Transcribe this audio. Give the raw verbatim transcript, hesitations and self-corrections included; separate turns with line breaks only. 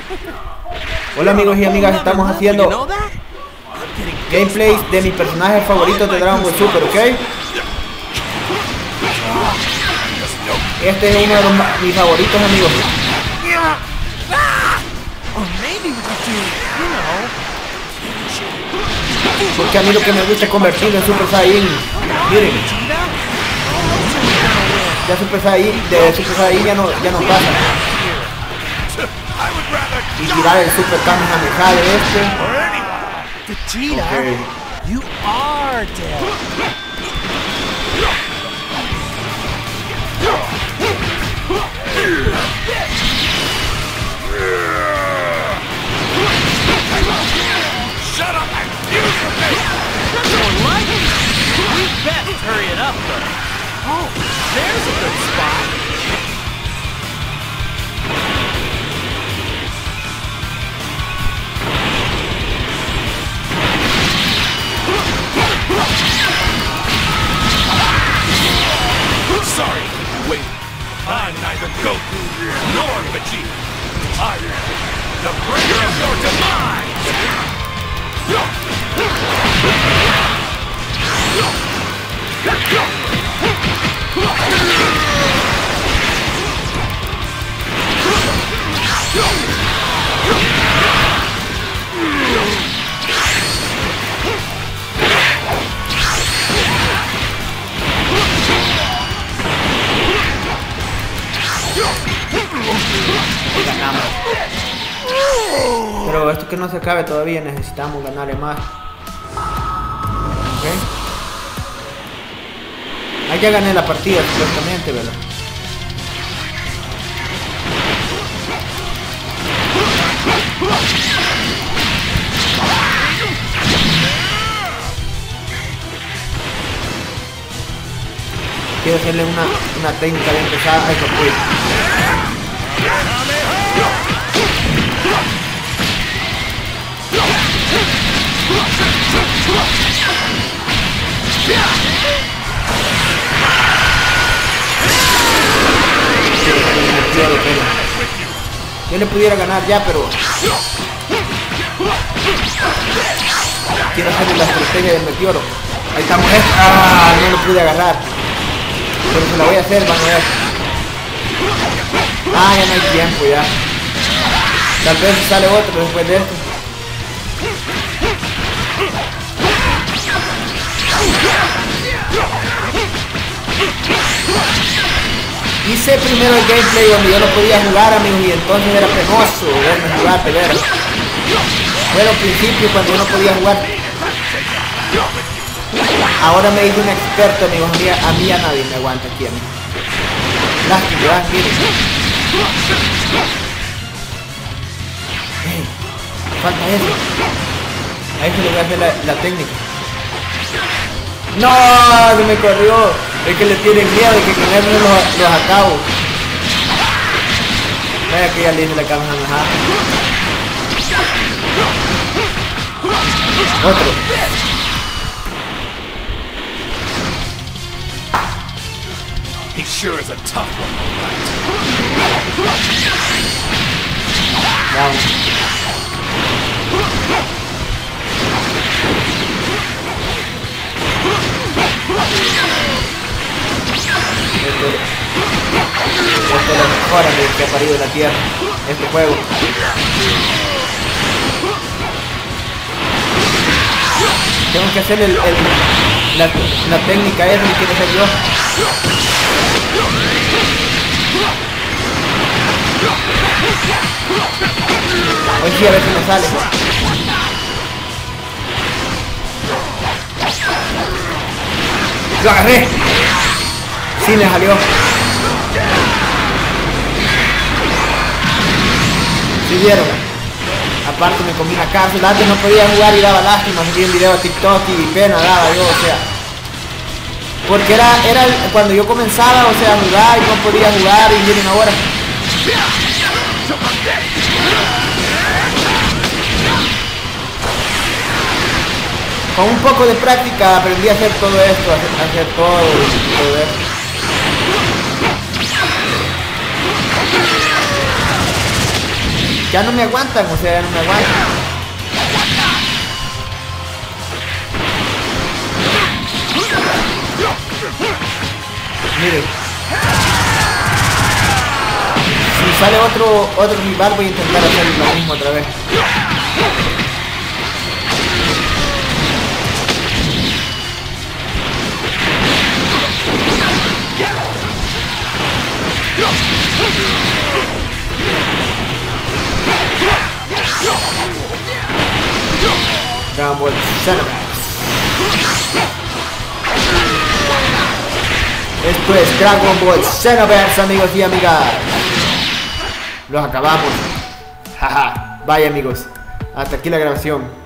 Hola amigos y amigas, estamos haciendo gameplays de mis personajes favoritos de Dragon Ball Super, ¿ok? Este es uno de los, mis favoritos, amigos. Porque a mí lo que me gusta es convertirlo en Super Saiyan. Miren, ya Super Saiyan, de Super Saiyan ya no, ya no pasa. Y tirar el Super Kamehameha de este. Okay.
You are dead.
Shut up and use your face!
Don't like it. We best hurry it up though. Oh, there's a good spot.
Sorry, wait. I'm neither Goku nor Vegeta. I am the bringer of your demise!
Ganamos. Pero esto que no se acabe todavía, necesitamos ganarle más. Ok. Ahí ya gané la partida supuestamente, ¿verdad? Quiero hacerle una, una técnica de empezar a construir. Yo le pudiera ganar ya, pero quiero hacerle la estrategia del meteoro. Ahí estamos. Ah, no lo pude agarrar, pero se la voy a hacer, van a ver. Ah, ya no hay tiempo ya. Tal vez sale otro después de esto. Hice primero el gameplay donde yo no podía jugar, amigos, y entonces era penoso verme jugar, de veras. Fue al principio cuando yo no podía jugar. Ahora me hice un experto, amigos. A mí, a mí a nadie me aguanta aquí, amigos. Lástima, ¿verdad? Miren. Hey, falta eso. A eso le voy a hacer la, la técnica. ¡No! Se me corrió. Es que le tienen miedo de que con él no los, los acabo. Vaya que ya le hice la Kamehameha. Otro.
He sure is a tough one,
Vamos. Esto, esto es lo mejor, amigos, que ha parido en la tierra, este juego. Tengo que hacer el, el, la, la técnica esa que quiero hacer yo. Hoy sí, a ver si me sale. ¡Lo agarré! Sí, me salió. ¿Sí vieron? Aparte me comí una cárcel. Antes no podía jugar y daba lástima. Subí un video a TikTok y pena daba yo, o sea. Porque era, era cuando yo comenzaba, o sea, a jugar y no podía jugar, y miren ahora. Con un poco de práctica aprendí a hacer todo esto, a hacer, a hacer todo, todo esto. ya no me aguantan, o sea, ya no me aguantan. Miren. Si sale otro, otro rival voy a intentar hacer lo mismo otra vez. Dragon Ball Xenoverse. Esto es Dragon Ball Xenoverse, amigos y amigas. Los acabamos. Jaja. Bye, amigos. Hasta aquí la grabación.